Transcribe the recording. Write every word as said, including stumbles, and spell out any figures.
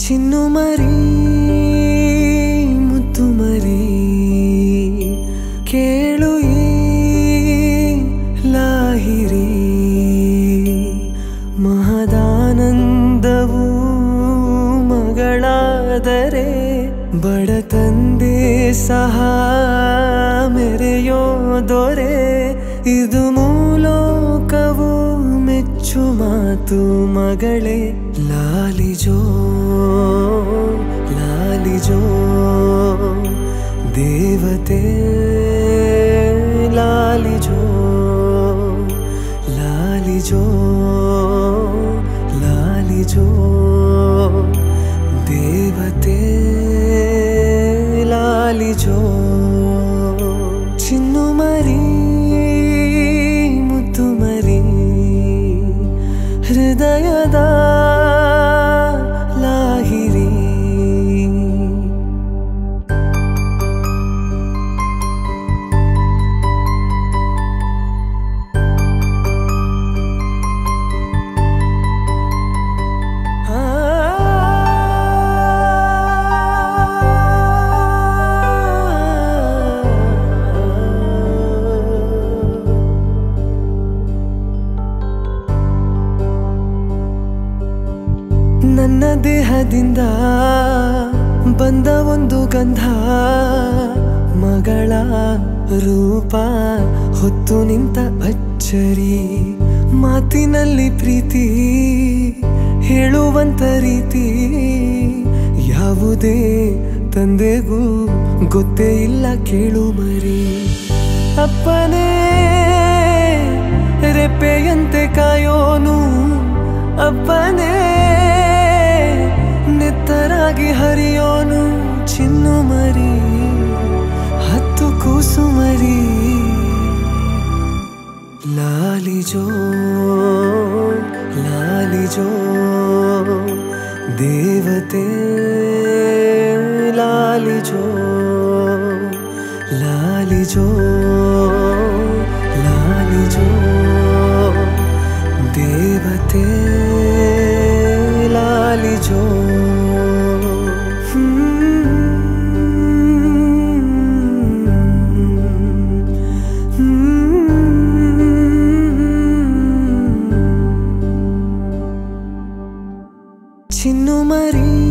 ಚಿನ್ನು ಮರಿ ಮುತ್ತು ಮರಿ ಕೇಳು ಈ ಲಾಹಿರಿ ಮಹದಾನಂದವು ಮಗಳಾದರೆ ಬಡ ತಂದೆ ಸಹ ಮೆರೆಯೋ ದೊರೆ ಇದು ಮೂಲೋಕವು ಮೆಚ್ಚು ಮಾತು ಮಗಳೇ ಲಾಲಿಜೋ ಲಾಲಿಜೋ ದೇವತೆ ಲಾಲಿಜೋ ಲಾಲಿಜೋ ಲಾಲಿಜೋ ದೇವತೆ ಲಾಲಿಜೋ ಚಿನ್ನು ಮರಿ ಮುತ್ತು ಮರಿ ಹೃದಯದ ಲಾಹಿರಿ ನನ್ನ ದೇಹದಿಂದ ಬಂದ ಒಂದು ಗಂಧ ಮಗಳ ರೂಪ ಹೊತ್ತು ನಿಂತ ಅಚ್ಚರಿ ಮಾತಿನಲ್ಲಿ ಪ್ರೀತಿ ಹೇಳುವಂತ ರೀತಿ ಯಾವುದೇ ತಂದೆಗೂ ಗೊತ್ತೇ ಇಲ್ಲ ಕೇಳು ಮರಿ ಅಪ್ಪನೇ ರೆಪ್ಪೆಯಂತೆ ಕಾಯೋನು ಅಪ್ಪನೇ ನೆತ್ತರಾಗಿ ಹರಿಯೋನು ಚಿನ್ನು ಮರಿ ಹತ್ತು ಕೂಸು ಮರಿ ಲಾಲಿಜೋ ಲಾಲಿಜೋ ದೇವತೆ ಲಾಲಿಜೋ ಲಾಲಿಜೋ ಲಾಲಿಜೋ ದೇವತೆ ಲಾಲಿಜೋ ಚಿನ್ನು ಮರಿ